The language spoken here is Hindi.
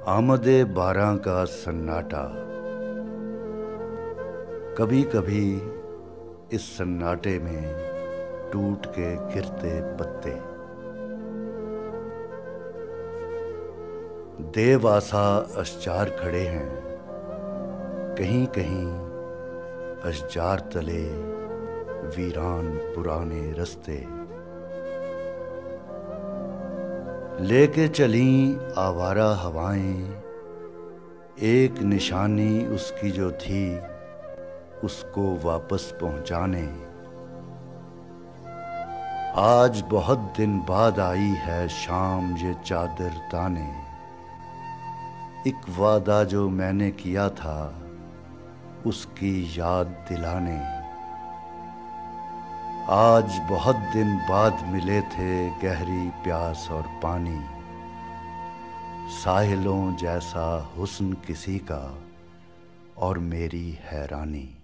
आमदे बारां का सन्नाटा। कभी कभी इस सन्नाटे में टूट के गिरते पत्ते, देव आसा अशजार खड़े हैं। कहीं कहीं अशजार तले वीरान पुराने रस्ते, लेके चली आवारा हवाएं। एक निशानी उसकी जो थी उसको वापस पहुंचाने। आज बहुत दिन बाद आई है शाम ये चादर ताने। एक वादा जो मैंने किया था उसकी याद दिलाने। आज बहुत दिन बाद मिले थे गहरी प्यास और पानी। साहिलों जैसा हुस्न किसी का और मेरी हैरानी।